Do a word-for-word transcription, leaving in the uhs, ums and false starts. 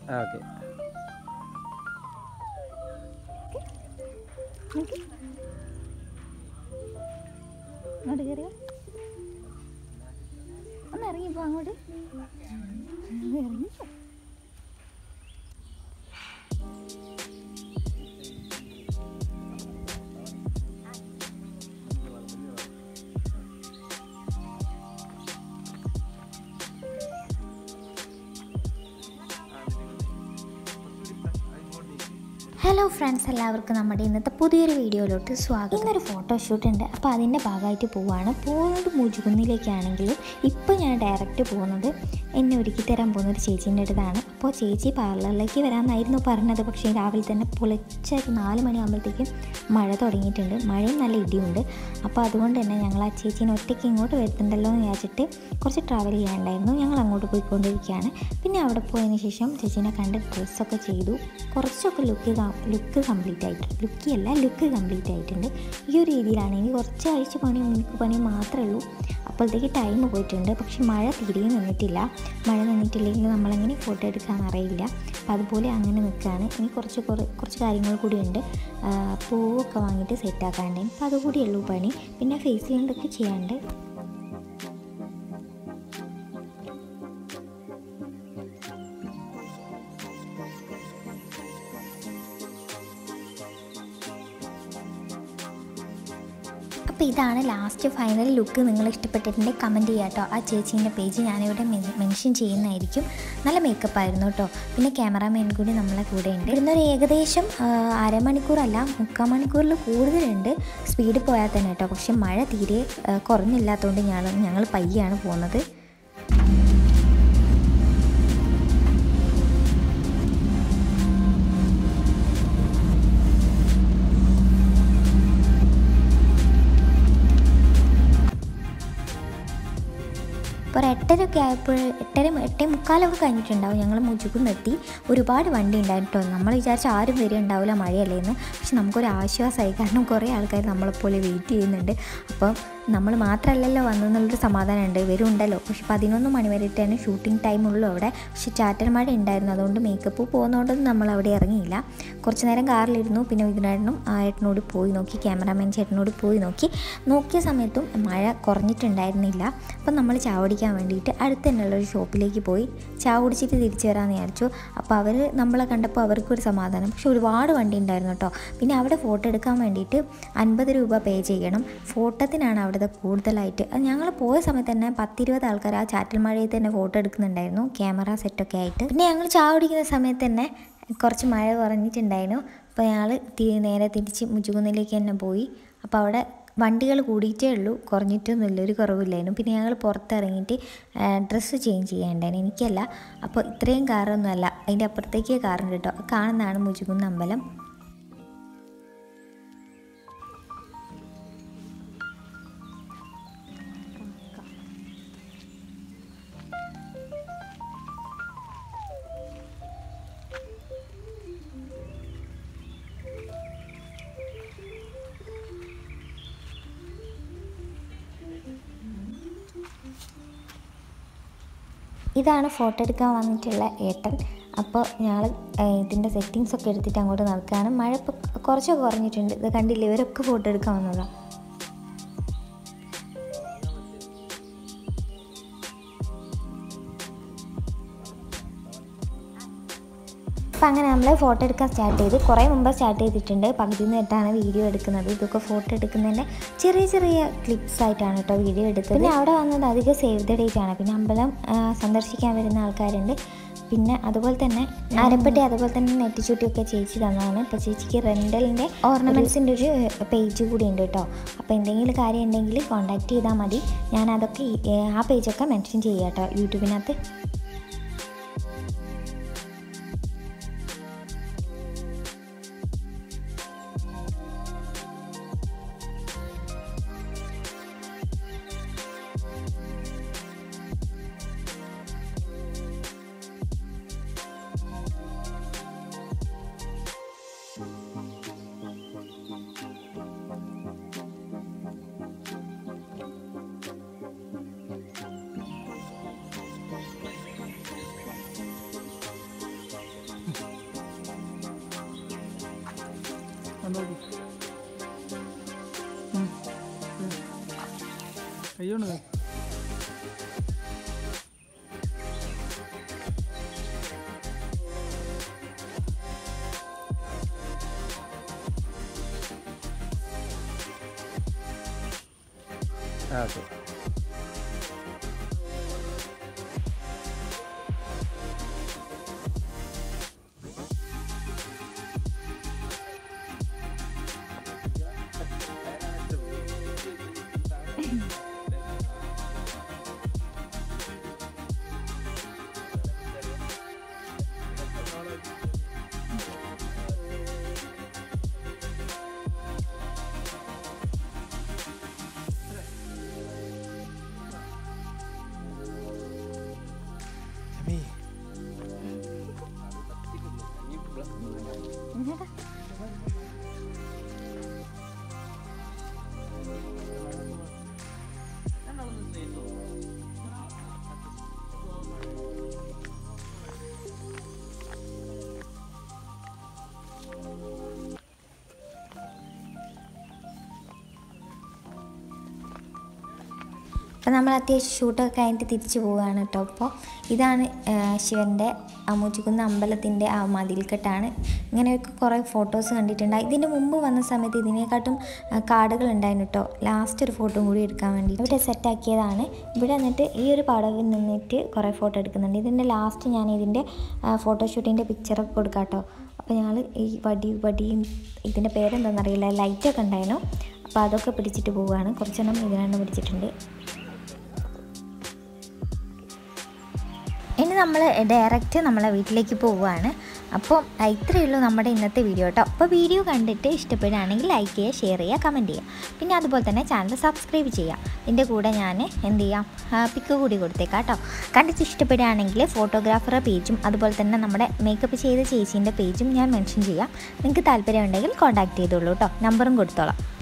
Okay. അങ്ങോട്ട് കയറിയോ? ഒന്ന് ഇറങ്ങിപ്പോ അങ്ങോട്ട് ഇറങ്ങിപ്പോ. ഹലോ ഫ്രണ്ട്സ്, എല്ലാവർക്കും നമ്മുടെ ഇന്നത്തെ പുതിയൊരു വീഡിയോയിലോട്ട് സ്വാഗതം. ഇന്നൊരു ഫോട്ടോഷൂട്ട് ഉണ്ട്, അപ്പോൾ അതിൻ്റെ ഭാഗമായിട്ട് പോവുകയാണ്. പോകുന്നത് മുജുകുന്നിലേക്കാണെങ്കിലും ഇപ്പോൾ ഞാൻ ഡയറക്റ്റ് പോകുന്നത് എന്നെ ഒരുക്കി തരാൻ പോകുന്നൊരു ചേച്ചീൻ്റെ അടുത്താണ്. അപ്പോൾ ചേച്ചി പാർലറിലേക്ക് വരാമെന്നായിരുന്നു പറഞ്ഞത്. പക്ഷേ രാവിലെ തന്നെ പുലർച്ചെ നാല് മണിയാകുമ്പോഴത്തേക്കും മഴ തുടങ്ങിയിട്ടുണ്ട്. മഴയും നല്ല ഇടിയുണ്ട്. അപ്പോൾ അതുകൊണ്ട് തന്നെ ഞങ്ങൾ ആ ചേച്ചീനെ ഒറ്റയ്ക്ക് ഇങ്ങോട്ട് വരുന്നുണ്ടല്ലോ എന്ന് വിചാരിച്ചിട്ട് കുറച്ച് ട്രാവൽ ചെയ്യാനുണ്ടായിരുന്നു. ഞങ്ങൾ അങ്ങോട്ട് പോയിക്കൊണ്ടിരിക്കുകയാണ്. പിന്നെ അവിടെ പോയതിന് ശേഷം ചേച്ചീനെ കണ്ട് ഡ്രസ്സൊക്കെ ചെയ്തു. കുറച്ചൊക്കെ ലുക്ക് ലുക്ക് കംപ്ലീറ്റ് ആയിട്ടുണ്ട്. ലുക്കിയല്ല ലുക്ക് കംപ്ലീറ്റ് ആയിട്ടുണ്ട്. ഈ ഒരു രീതിയിലാണെങ്കിൽ കുറച്ച് ആഴ്ച പണിയും മിനുക്ക് പണിയും മാത്രമേ ഉള്ളൂ. അപ്പോഴത്തേക്ക് ടൈം പോയിട്ടുണ്ട്. പക്ഷെ മഴ തീരെ നിന്നിട്ടില്ല. മഴ നിന്നിട്ടില്ലെങ്കിൽ നമ്മളെങ്ങനെ ഫോട്ടോ എടുക്കാമെന്നറിയില്ല. അപ്പോൾ അതുപോലെ അങ്ങനെ നിൽക്കുകയാണ്. ഇനി കുറച്ച് കുറേ കുറച്ച് കാര്യങ്ങൾ കൂടിയുണ്ട്. പൂവൊക്കെ വാങ്ങിയിട്ട് സെറ്റാക്കാണ്ട്. അപ്പോൾ അതുകൂടിയുള്ളൂ പണി. പിന്നെ ഫേസിലുണ്ടൊക്കെ ചെയ്യാണ്ട്. അപ്പോൾ ഇതാണ് ലാസ്റ്റ് ഫൈനൽ ലുക്ക്. നിങ്ങൾ ഇഷ്ടപ്പെട്ടിട്ടുണ്ടെങ്കിൽ കമൻറ്റ് ചെയ്യുക കേട്ടോ. ആ ചേച്ചീൻ്റെ പേജ് ഞാനിവിടെ മെൻഷൻ ചെയ്യുന്നതായിരിക്കും. നല്ല മേക്കപ്പ് ആയിരുന്നു കേട്ടോ. പിന്നെ ക്യാമറാമാൻ കൂടി നമ്മളെ കൂടെ ഉണ്ട്. ഇന്നൊരു ഏകദേശം അരമണിക്കൂറല്ല മുക്കാൽ മണിക്കൂറിൽ കൂടുതലുണ്ട് സ്പീഡ് പോയാൽ തന്നെ കേട്ടോ. പക്ഷെ മഴ തീരെ കുറഞ്ഞില്ലാത്തതുകൊണ്ട് ഞങ്ങൾ ഞങ്ങൾ പയ്യാണ് പോകുന്നത്. ഒരു എട്ടരയൊക്കെ ആയപ്പോൾ എട്ടര എട്ടേ മുക്കാലൊക്കെ കഴിഞ്ഞിട്ടുണ്ടാവും. ഞങ്ങൾ മുജുകുന്നെത്തി. ഒരുപാട് വണ്ടി ഉണ്ടായിട്ടോ. നമ്മൾ വിചാരിച്ച ആരും വരെ ഉണ്ടാവില്ല മഴയല്ലേ എന്ന്. പക്ഷെ നമുക്കൊരു ആശ്വാസമായി. കാരണം കുറേ ആൾക്കാർ നമ്മളെപ്പോലെ വെയിറ്റ് ചെയ്യുന്നുണ്ട്. അപ്പം നമ്മൾ മാത്രമല്ലല്ലോ വന്നെന്നുള്ളൊരു സമാധാനമുണ്ട്. ഇവരുണ്ടല്ലോ. പക്ഷെ പതിനൊന്ന് മണി വരെ തന്നെ ഷൂട്ടിംഗ് ടൈം ഉള്ളൂ അവിടെ. പക്ഷെ ചാറ്റൽ മഴ ഉണ്ടായിരുന്നു. അതുകൊണ്ട് മേക്കപ്പ് പോകുന്നതുകൊണ്ടൊന്നും നമ്മൾ അവിടെ ഇറങ്ങിയില്ല. കുറച്ച് നേരം കാറിലിരുന്നു. പിന്നെ ഇതിനായിട്ടും ആ ഏട്ടനോട് പോയി നോക്കി. ക്യാമറാമാൻ ചേട്ടനോട് പോയി നോക്കി. നോക്കിയ സമയത്തും മഴ കുറഞ്ഞിട്ടുണ്ടായിരുന്നില്ല. അപ്പം നമ്മൾ ചാവടിക്കാൻ വേണ്ടിയിട്ട് അടുത്ത് തന്നെയുള്ളൊരു ഷോപ്പിലേക്ക് പോയി ചായ കുടിച്ചിട്ട് തിരിച്ചു വരാമെന്ന് വിചാരിച്ചു. അപ്പോൾ അവർ നമ്മളെ കണ്ടപ്പോൾ അവർക്കൊരു സമാധാനം. പക്ഷെ ഒരുപാട് വണ്ടി ഉണ്ടായിരുന്നു കേട്ടോ. പിന്നെ അവിടെ ഫോട്ടോ എടുക്കാൻ വേണ്ടിയിട്ട് അൻപത് രൂപ പേ ചെയ്യണം. ഫോട്ടോത്തിനാണ് അവിടുത്തെ കൂടുതലായിട്ട്. അത് ഞങ്ങൾ പോയ സമയത്ത് തന്നെ പത്തിരുപത് ആൾക്കാർ ആ ചാറ്റൽ മഴയിൽ തന്നെ ഫോട്ടോ എടുക്കുന്നുണ്ടായിരുന്നു, ക്യാമറ സെറ്റൊക്കെ ആയിട്ട്. പിന്നെ ഞങ്ങൾ ചായ കുടിക്കുന്ന സമയത്ത് തന്നെ കുറച്ച് മഴ കുറഞ്ഞിട്ടുണ്ടായിരുന്നു. അപ്പോൾ ഞങ്ങൾ നേരെ തിരിച്ച് മുജുകുന്നിലേക്ക് തന്നെ പോയി. അപ്പോൾ അവിടെ വണ്ടികൾ കൂടിയിട്ടേ ഉള്ളൂ, കുറഞ്ഞിട്ടൊന്നുമില്ല, ഒരു കുറവില്ലായിരുന്നു. പിന്നെ ഞങ്ങൾ പുറത്തിറങ്ങിയിട്ട് ഡ്രസ്സ് ചേഞ്ച് ചെയ്യാണ്ടായിരുന്നു. എനിക്കല്ല. അപ്പോൾ ഇത്രയും കാറൊന്നുമല്ല, അതിൻ്റെ അപ്പുറത്തേക്ക് കാറുണ്ട് കേട്ടോ. കാണുന്നതാണ് മുജുകുന്ന് അമ്പലം. ഇതാണ് ഫോട്ടോ എടുക്കാൻ വന്നിട്ടുള്ള ഏട്ടൻ. അപ്പോൾ ഞങ്ങൾ ഇതിൻ്റെ സെറ്റിങ്സൊക്കെ എടുത്തിട്ട് അങ്ങോട്ട് നടക്കുകയാണ്. മഴ ഇപ്പോൾ കുറച്ചൊക്കെ കുറഞ്ഞിട്ടുണ്ട്. ഇത് കണ്ടില്ല, ഇവരൊക്കെ ഫോട്ടോ എടുക്കാൻ വന്നതാണ്. അപ്പോൾ അങ്ങനെ നമ്മൾ ഫോട്ടോ എടുക്കാൻ സ്റ്റാർട്ട് ചെയ്ത് കുറേ മുമ്പ് സ്റ്റാർട്ട് ചെയ്തിട്ടുണ്ട്. പകുതി നിന്നിട്ടാണ് വീഡിയോ എടുക്കുന്നത്. ഇതൊക്കെ ഫോട്ടോ എടുക്കുന്നതിൻ്റെ ചെറിയ ചെറിയ ക്ലിപ്സ് ആയിട്ടാണ് കേട്ടോ വീഡിയോ എടുത്തത്. പിന്നെ അവിടെ വന്നത് അധികം സേവ് ദ ഡേറ്റ് ആണ്. പിന്നെ അമ്പലം സന്ദർശിക്കാൻ വരുന്ന ആൾക്കാരുണ്ട്. പിന്നെ അതുപോലെ തന്നെ അരപ്പട്ടി അതുപോലെ തന്നെ നെറ്റിച്ചുട്ടിയൊക്കെ ചേച്ചി തന്നതാണ്. ഇപ്പോൾ ചേച്ചിക്ക് റെൻ്റലിൻ്റെ ഓർണമെൻറ്റ്സിൻ്റെ ഒരു പേജ് കൂടി ഉണ്ട് കേട്ടോ. അപ്പോൾ എന്തെങ്കിലും കാര്യം ഉണ്ടെങ്കിൽ കോൺടാക്റ്റ് ചെയ്താൽ മതി. ഞാനതൊക്കെ ആ പേജൊക്കെ മെൻഷൻ ചെയ്യാം കേട്ടോ യൂട്യൂബിനകത്ത്. അയ്യോണ് ഓക്കെ അപ്പോൾ നമ്മൾ അത്യാവശ്യം ഷൂട്ടൊക്കെ കഴിഞ്ഞിട്ട് തിരിച്ചു പോവുകയാണ് കേട്ടോ. അപ്പോൾ ഇതാണ് ശിവൻ്റെ അമ്മൂച്ചിക്കുന്ന് അമ്പലത്തിൻ്റെ ആ മതിൽക്കെട്ടാണ്. ഇങ്ങനെയൊക്കെ കുറേ ഫോട്ടോസ് കണ്ടിട്ടുണ്ട്. ഇതിൻ്റെ മുമ്പ് വന്ന സമയത്ത് ഇതിനെക്കാട്ടും കാർഡുകൾ ഉണ്ടായിരുന്നു കേട്ടോ. ലാസ്റ്റ് ഒരു ഫോട്ടോ കൂടി എടുക്കാൻ വേണ്ടി ഇവിടെ സെറ്റാക്കിയതാണ്. ഇവിടെ വന്നിട്ട് ഈ ഒരു പടവിൽ നിന്നിട്ട് കുറേ ഫോട്ടോ എടുക്കുന്നുണ്ട്. ഇതിൻ്റെ ലാസ്റ്റ് ഞാൻ ഇതിൻ്റെ ഫോട്ടോഷൂട്ടിൻ്റെ പിക്ചറൊക്കെ കൊടുക്കാം കേട്ടോ. അപ്പോൾ ഞങ്ങൾ ഈ വടി വടിയും ഇതിൻ്റെ പേരെന്താണെന്നറിയില്ല, ലൈറ്റൊക്കെ ഉണ്ടായിരുന്നു. അപ്പോൾ അതൊക്കെ പിടിച്ചിട്ട് പോവുകയാണ്. കുറച്ചെണ്ണം ഇതിനെണ്ണം പിടിച്ചിട്ടുണ്ട്. ഇനി നമ്മൾ ഡയറക്റ്റ് നമ്മളെ വീട്ടിലേക്ക് പോവുകയാണ്. അപ്പോൾ ഇത്രയേ ഉള്ളൂ നമ്മുടെ ഇന്നത്തെ വീഡിയോ കേട്ടോ. അപ്പോൾ വീഡിയോ കണ്ടിട്ട് ഇഷ്ടപ്പെടുകയാണെങ്കിൽ ലൈക്ക് ചെയ്യുക, ഷെയർ ചെയ്യുക, കമൻറ്റ് ചെയ്യുക. പിന്നെ അതുപോലെ തന്നെ ചാനൽ സബ്സ്ക്രൈബ് ചെയ്യുക. ഇതിൻ്റെ കൂടെ ഞാൻ എന്ത് ചെയ്യാം, പിക്ക് കൂടി കൊടുത്തേക്കാം കേട്ടോ. കണ്ടിട്ട് ഇഷ്ടപ്പെടുകയാണെങ്കിൽ ഫോട്ടോഗ്രാഫറുടെ പേജും അതുപോലെ തന്നെ നമ്മുടെ മേക്കപ്പ് ചെയ്ത ചേച്ചീൻ്റെ പേജും ഞാൻ മെൻഷൻ ചെയ്യാം. നിങ്ങൾക്ക് താല്പര്യമുണ്ടെങ്കിൽ കോൺടാക്ട് ചെയ്തോളൂ കേട്ടോ. നമ്പറും കൊടുത്തോളാം.